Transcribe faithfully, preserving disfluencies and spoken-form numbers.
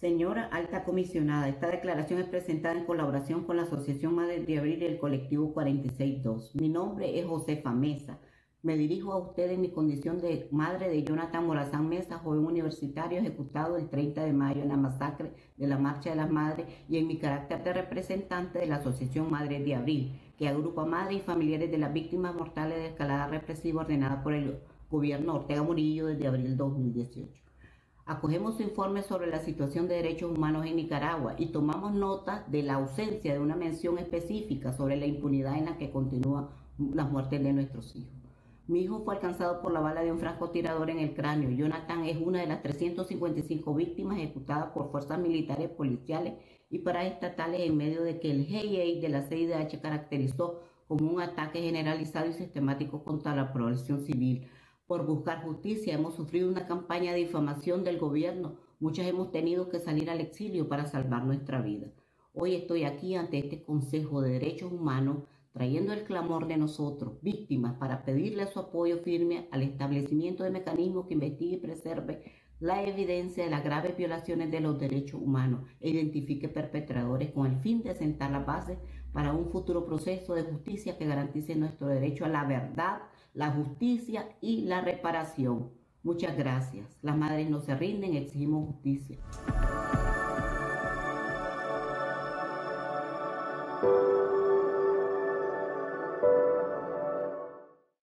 Señora Alta Comisionada, esta declaración es presentada en colaboración con la Asociación Madre de Abril y el colectivo cuarenta y seis dos. Mi nombre es Josefa Mesa. Me dirijo a usted en mi condición de madre de Jonathan Morazán Mesa, joven universitario ejecutado el treinta de mayo en la masacre de la Marcha de las Madres, y en mi carácter de representante de la Asociación Madre de Abril, que agrupa madres y familiares de las víctimas mortales de escalada represiva ordenada por el gobierno Ortega Murillo desde abril dos mil dieciocho. Acogemos su informe sobre la situación de derechos humanos en Nicaragua y tomamos nota de la ausencia de una mención específica sobre la impunidad en la que continúan las muertes de nuestros hijos. Mi hijo fue alcanzado por la bala de un francotirador en el cráneo. Jonathan es una de las trescientas cincuenta y cinco víctimas ejecutadas por fuerzas militares, policiales y paraestatales en medio de que el G I A de la C I D H caracterizó como un ataque generalizado y sistemático contra la población civil. Por buscar justicia hemos sufrido una campaña de difamación del gobierno. Muchas hemos tenido que salir al exilio para salvar nuestra vida. Hoy estoy aquí ante este Consejo de Derechos Humanos trayendo el clamor de nosotros, víctimas, para pedirle su apoyo firme al establecimiento de mecanismos que investigue y preserve la evidencia de las graves violaciones de los derechos humanos e identifique perpetradores con el fin de sentar las bases para un futuro proceso de justicia que garantice nuestro derecho a la verdad, la justicia y la reparación. Muchas gracias. Las madres no se rinden, exigimos justicia.